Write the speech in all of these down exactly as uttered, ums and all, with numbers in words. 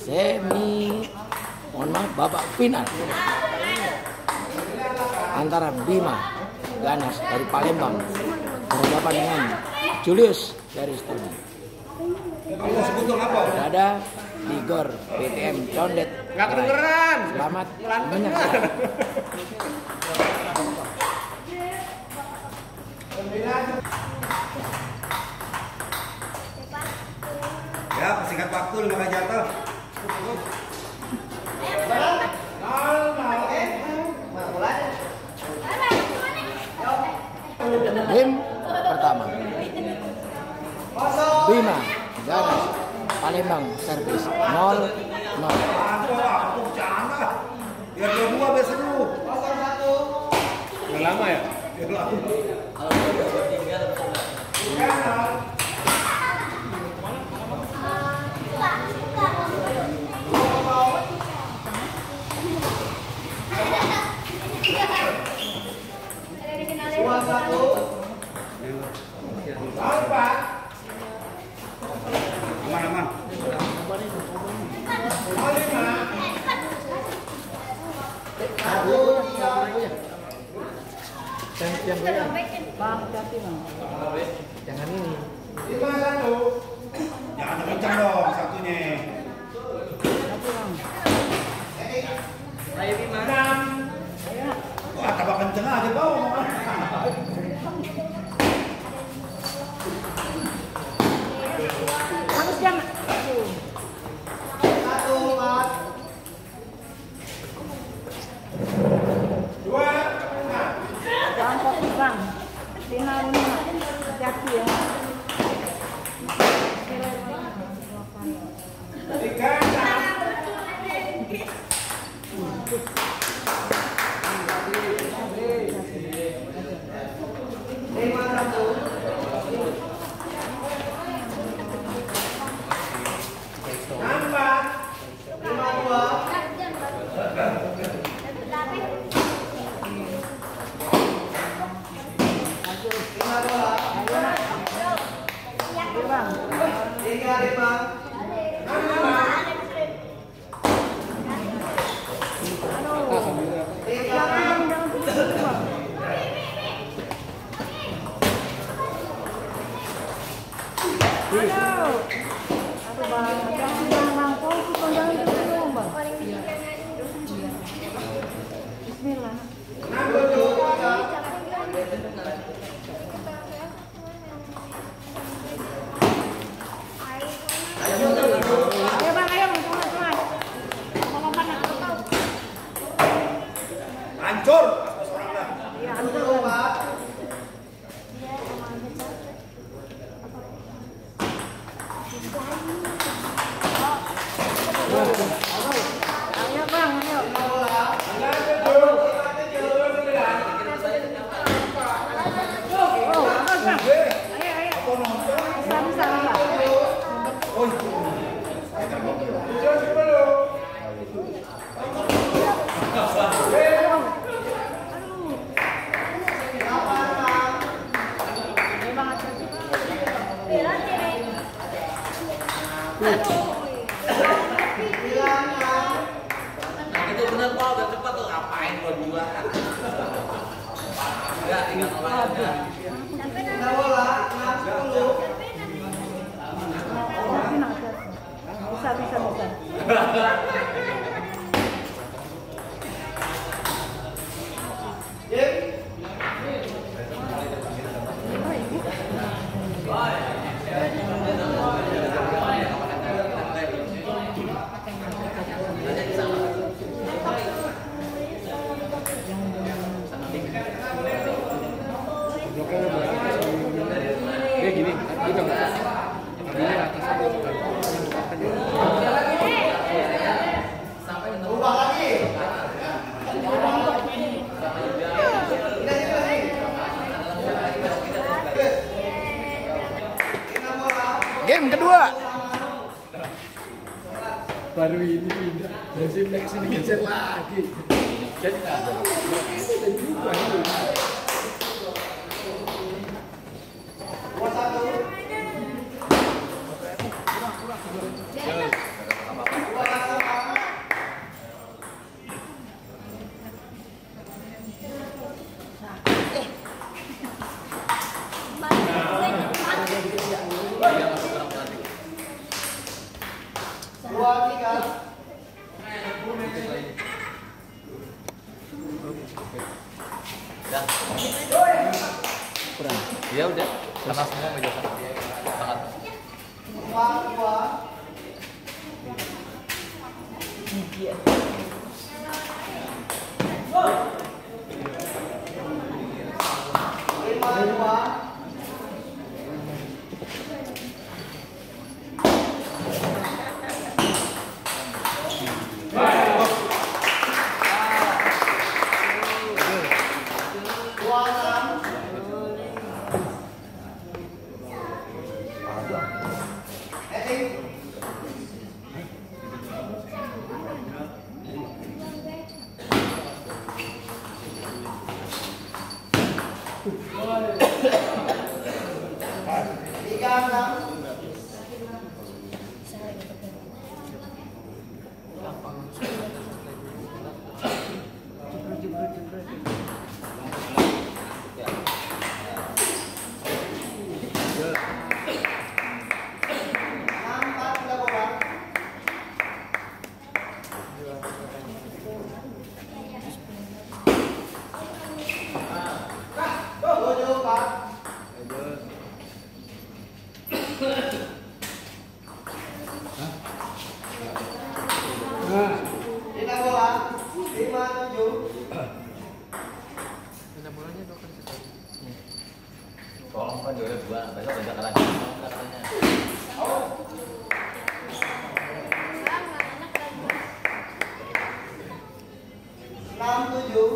semi mohon maaf babak final antara Bima Ganas dari Palembang berhadapan dengan Julius dari Studi. Berada di Gor P T M Condet. Nggak kedengeran. Selamat menyaksikan. Ya, persingkat waktu lima kali jatuh. Game pertama Bima Ganas Palembang servis nol nol. Aku bercanda. Biar dua dua biar seru. Udah lama ya? Udah lama. Aman aman. Jangan ini. Jangan kencang dong satunya. Ayo Bima. Wah, tambah kenceng aja kau. Harus jangan. Satu, empat. Dua, nah. Jangan fokus bang. Final ini hati-hati ya. Tiga, enam. Lima, satu. Empat, lima, dua. Lima, dua. Tiga, lima. Enam, lima. Tiga, Aduh, aduh bang, jangan jangan bang, fokus bang, jangan dulu bang. Bismillah. enam, tujuh. Ayo bang, ayo bang, teman teman. Ngomong mana? Hancur. Iya, hancur bang. Ayo bang, ayo. Oh, bagus bang. Ayo, ayo. Bisa, bisa, bisa. Itu bener kok, udah cepat tuh ngapain buat dua? Enggak, tinggal aja. Bisa, bisa, bisa. Dia gini, kita nggak Ubah lagi. game kedua. Baru ini pindah, dari next ini geser lagi. Jadi ada. Dua, Iya udah, kena semua meja sana. Sangat. Tolong kan juara dua, besok ada kalah katanya. enam tujuh.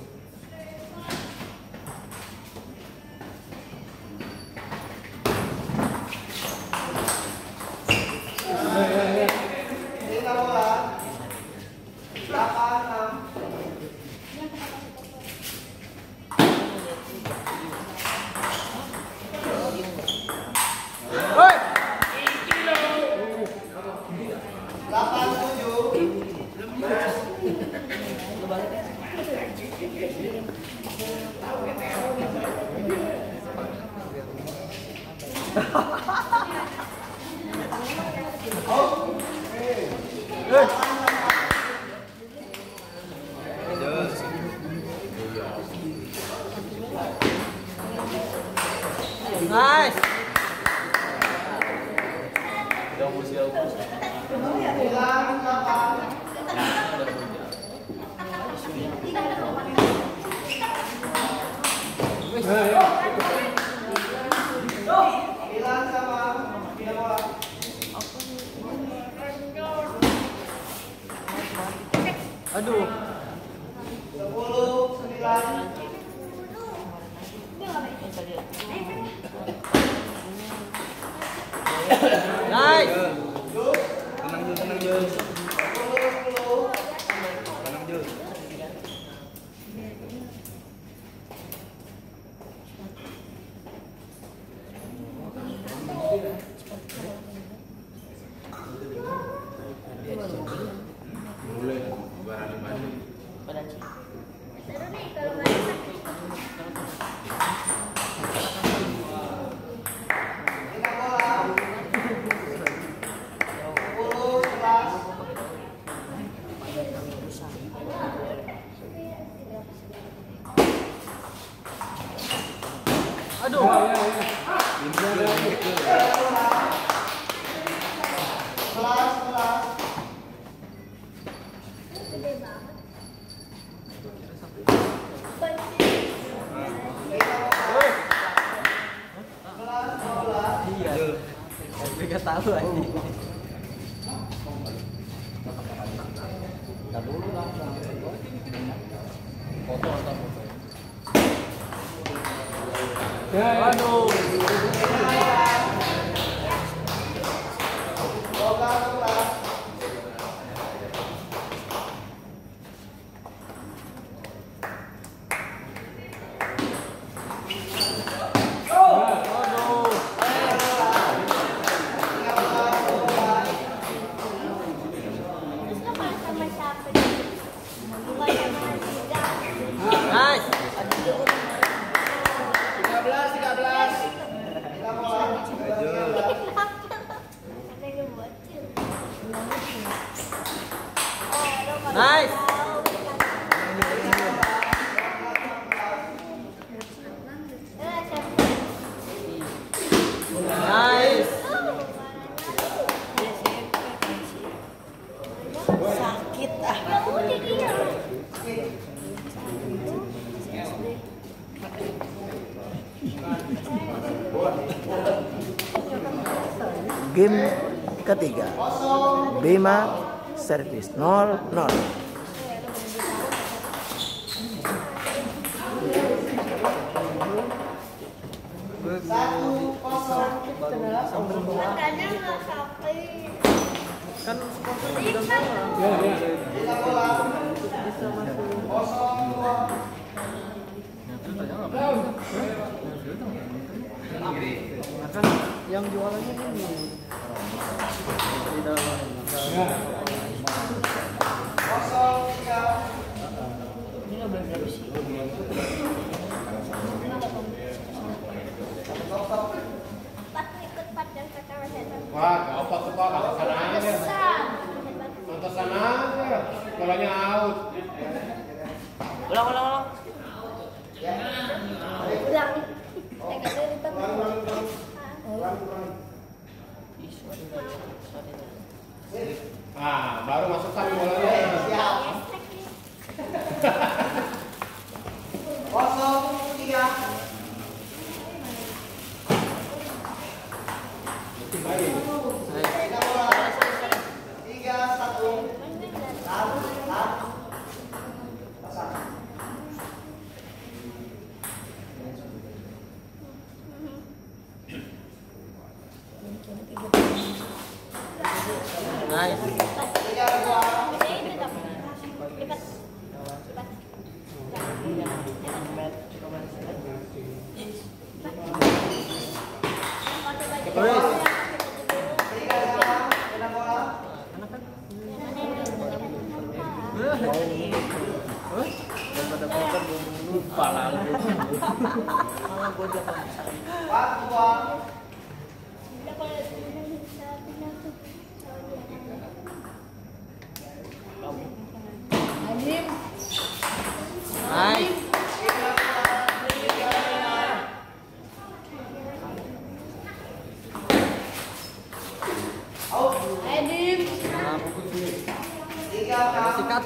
Nice. Aduh. sepuluh, sembilan. Nice. Tenang Jul, tenang Jul. sepuluh, sepuluh. Tenang Jul. Mulai barang lima. Aduh. Iya. Mereka tahu aja. Entar dulu langsung. Foto atau foto. Waduh. Nice. tiga belas, tiga belas. Nice. Game ketiga, Bima servis nol nol. Makanya nggak sampai. Kan sponsor udah sama. Ya, ya. Bisa masuk. Nah, kan yang jualannya ini. Di dalam. Ini nggak boleh berapa sih? Wah, kau apa tuh Pak? Ke sana aja deh. Nonton sana aja. Bolanya out. Ulang, ulang, ulang. Ulang. Ah, baru masukkan bolanya. Siap. Kosong tiga. Tiga satu. Nice. Lupa lalu. Malah gue dapat. Nice. Sikat.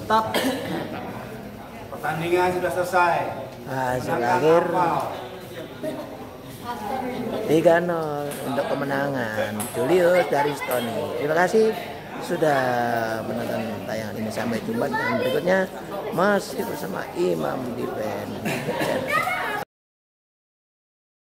Tetap. Pertandingan sudah selesai. Hasil akhir tiga nol untuk kemenangan Julius dari Stony. Terima kasih sudah menonton tayangan ini, sampai jumpa di tayangan berikutnya masih bersama Imam Defense.